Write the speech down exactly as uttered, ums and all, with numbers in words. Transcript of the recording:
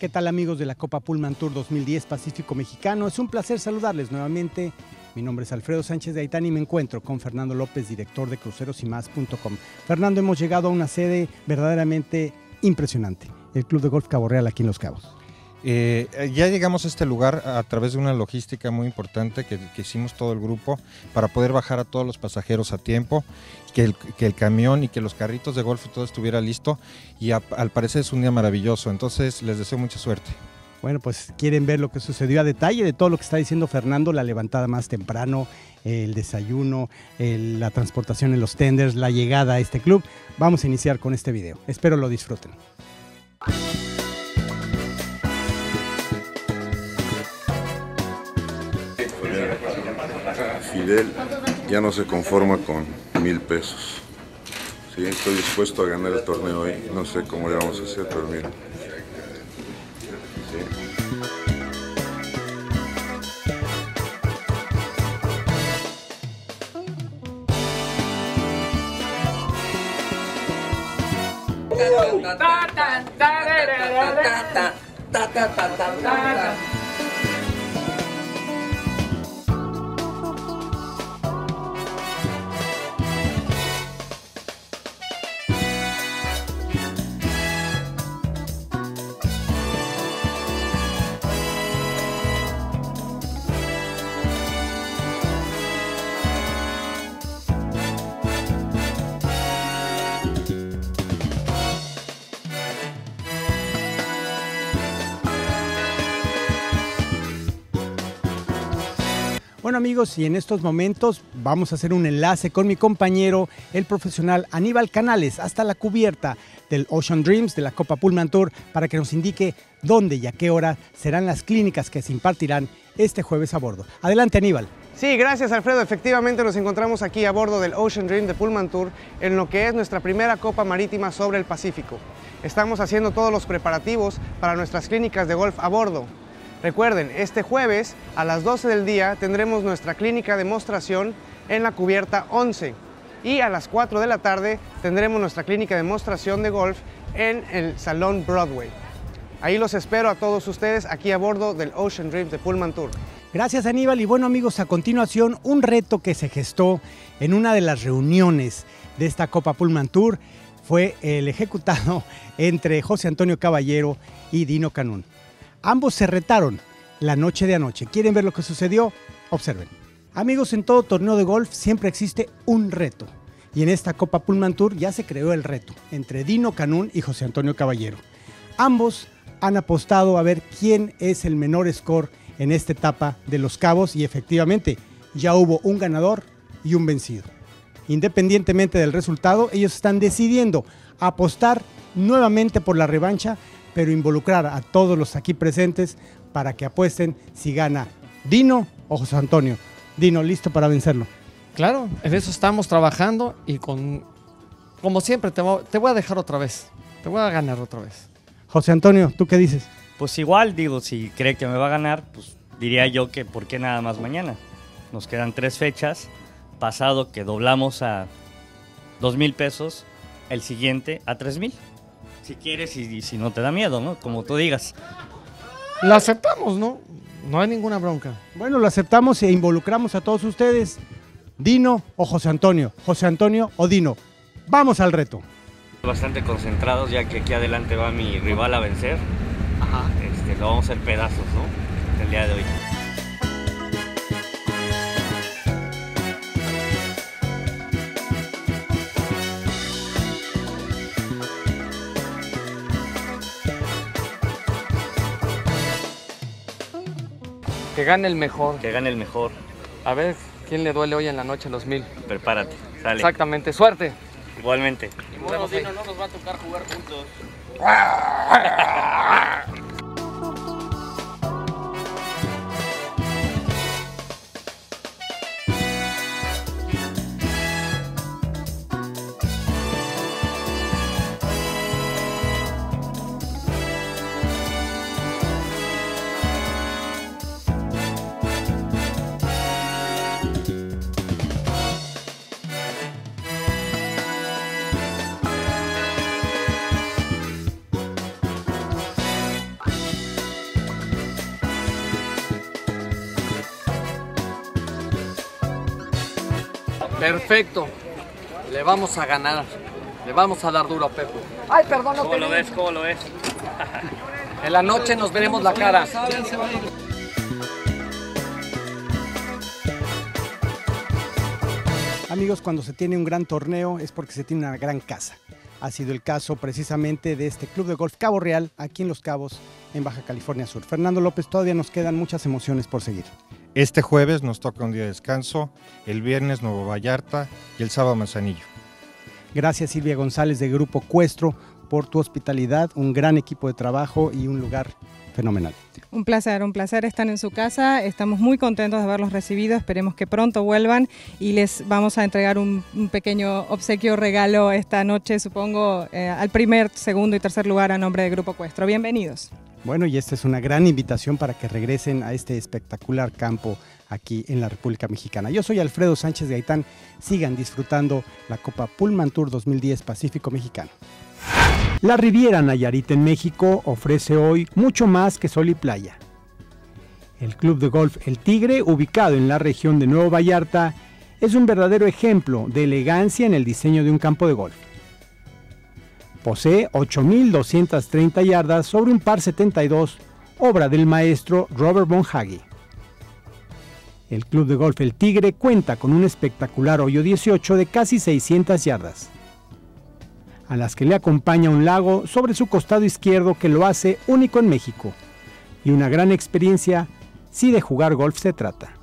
¿Qué tal, amigos de la Copa Pullman Tour dos mil diez Pacífico Mexicano? Es un placer saludarles nuevamente. Mi nombre es Alfredo Sánchez de Aitán y me encuentro con Fernando López, director de cruceros y más punto com. Fernando, hemos llegado a una sede verdaderamente impresionante, el Club de Golf Cabo Real aquí en Los Cabos. Eh, ya llegamos a este lugar a través de una logística muy importante que, que hicimos todo el grupo para poder bajar a todos los pasajeros a tiempo, que el, que el camión y que los carritos de golf y todo estuviera listo, y a, al parecer es un día maravilloso, entonces les deseo mucha suerte. Bueno, pues quieren ver lo que sucedió a detalle de todo lo que está diciendo Fernando, la levantada más temprano, el desayuno, el, la transportación en los tenders, la llegada a este club. Vamos a iniciar con este video, espero lo disfruten. Fidel ya no se conforma con mil pesos. Sí, estoy dispuesto a ganar el torneo hoy. No sé cómo le vamos a hacer, pero mira. Sí. Bueno, amigos, y en estos momentos vamos a hacer un enlace con mi compañero, el profesional Aníbal Canales, hasta la cubierta del Ocean Dreams de la Copa Pullman Tour para que nos indique dónde y a qué hora serán las clínicas que se impartirán este jueves a bordo. Adelante, Aníbal. Sí, gracias, Alfredo. Efectivamente nos encontramos aquí a bordo del Ocean Dream de Pullman Tour en lo que es nuestra primera Copa Marítima sobre el Pacífico. Estamos haciendo todos los preparativos para nuestras clínicas de golf a bordo. Recuerden, este jueves a las doce del día tendremos nuestra clínica de demostración en la cubierta once y a las cuatro de la tarde tendremos nuestra clínica de demostración de golf en el Salón Broadway. Ahí los espero a todos ustedes aquí a bordo del Ocean Dream de Pullman Tour. Gracias, Aníbal. Y bueno, amigos, a continuación un reto que se gestó en una de las reuniones de esta Copa Pullman Tour fue el ejecutado entre José Antonio Caballero y Dino Canún. Ambos se retaron la noche de anoche. ¿Quieren ver lo que sucedió? Observen. Amigos, en todo torneo de golf siempre existe un reto. Y en esta Copa Pullman Tour ya se creó el reto entre Dino Canún y José Antonio Caballero. Ambos han apostado a ver quién es el menor score en esta etapa de Los Cabos y efectivamente ya hubo un ganador y un vencido. Independientemente del resultado, ellos están decidiendo apostar nuevamente por la revancha, pero involucrar a todos los aquí presentes para que apuesten si gana Dino o José Antonio. Dino, ¿listo para vencerlo? Claro, en eso estamos trabajando y con, como siempre te voy, te voy a dejar otra vez, te voy a ganar otra vez. José Antonio, ¿tú qué dices? Pues igual, digo, si cree que me va a ganar, pues diría yo que ¿por qué nada más mañana? Nos quedan tres fechas, pasado que doblamos a dos mil pesos, el siguiente a tres mil. Si quieres y, y si no te da miedo, ¿no? Como tú digas. La aceptamos, ¿no? No hay ninguna bronca. Bueno, lo aceptamos e involucramos a todos ustedes. Dino o José Antonio, José Antonio o Dino. Vamos al reto. Bastante concentrados ya que aquí adelante va mi rival a vencer. Ajá. Este, lo vamos a hacer pedazos, ¿no? El día de hoy. Que gane el mejor. Que gane el mejor. A ver, ¿quién le duele hoy en la noche a los mil? Prepárate, sale. Exactamente, suerte. Igualmente. Nos vemos ahí. No nos va a tocar jugar juntos. Perfecto. Le vamos a ganar. Le vamos a dar duro a Pepe. Ay, perdón, no ¿Cómo lo ves? ¿Cómo lo ves? En la noche nos veremos la cara. Amigos, cuando se tiene un gran torneo es porque se tiene una gran casa. Ha sido el caso precisamente de este Club de Golf Cabo Real, aquí en Los Cabos, en Baja California Sur. Fernando López, todavía nos quedan muchas emociones por seguir. Este jueves nos toca un día de descanso, el viernes Nuevo Vallarta y el sábado Manzanillo. Gracias Silvia González de Grupo Cuestro por tu hospitalidad, un gran equipo de trabajo y un lugar fenomenal. Un placer, un placer estar en su casa, estamos muy contentos de haberlos recibido, esperemos que pronto vuelvan y les vamos a entregar un, un pequeño obsequio, regalo esta noche, supongo, eh, al primer, segundo y tercer lugar a nombre de Grupo Cuestro. Bienvenidos. Bueno, y esta es una gran invitación para que regresen a este espectacular campo aquí en la República Mexicana. Yo soy Alfredo Sánchez de Gaitán, sigan disfrutando la Copa Pullman Tour dos mil diez Pacífico Mexicano. La Riviera Nayarit en México ofrece hoy mucho más que sol y playa. El Club de Golf El Tigre, ubicado en la región de Nuevo Vallarta, es un verdadero ejemplo de elegancia en el diseño de un campo de golf. Posee ocho mil doscientas treinta yardas sobre un par setenta y dos, obra del maestro Robert Bonhage. El Club de Golf El Tigre cuenta con un espectacular hoyo dieciocho de casi seiscientas yardas, a las que le acompaña un lago sobre su costado izquierdo que lo hace único en México, y una gran experiencia si de jugar golf se trata.